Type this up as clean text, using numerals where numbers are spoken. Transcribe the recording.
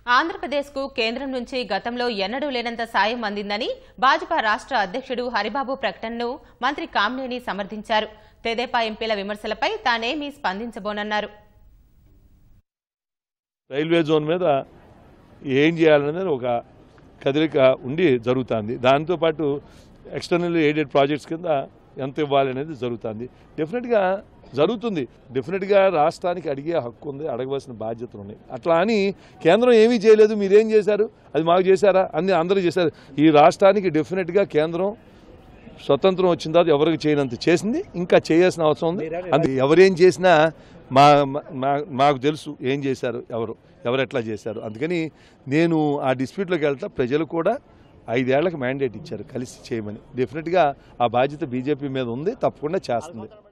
ఆంధ్రప్రదేశ్కు కేంద్రం నుంచి గతంలో ఎన్నడూ లేనంత సాయం అందిందని భాజపా రాష్ట్ర అధ్యక్షుడు హరిబాబు ప్రకటనను మంత్రి కామినేని సమర్థించారు. తెదేపా ఎంపీల విమర్శలపై తానేమీ స్పందించబోనన్నారు. రైల్వే జోన్ మీద ఏం చేయాలనేది ఒక కదలిక ఉండి జరుగుతుంది. దాంతోపాటు ఎక్స్టర్నల్ ఎయిడెడ్ ప్రాజెక్ట్స్ కింద ఎంత ఇవ్వాలనేది జరుగుతుంది. డెఫినెట్గా రాష్ట్రానికి అడిగే హక్కు ఉంది, అడగవలసిన బాధ్యతలు ఉన్నాయి. అట్లా అని కేంద్రం ఏమీ చేయలేదు, మీరేం చేశారు, అది మాకు చేశారా అన్ని అందరూ చేశారు. ఈ రాష్ట్రానికి డెఫినెట్గా కేంద్రం స్వతంత్రం వచ్చిన తర్వాత ఎవరికి చేయనంత చేసింది, ఇంకా చేయాల్సిన అవసరం ఉంది. అది ఎవరేం చేసినా మాకు తెలుసు ఏం చేశారు, ఎవరు ఎట్లా చేశారు. అందుకని నేను ఆ డిస్ప్యూట్లోకి వెళ్తా. ప్రజలు కూడా 5 ఏళ్లకు మ్యాండేట్ ఇచ్చారు కలిసి చేయమని. డెఫినెట్గా ఆ బాధ్యత బీజేపీ మీద ఉంది, తప్పకుండా చేస్తుంది.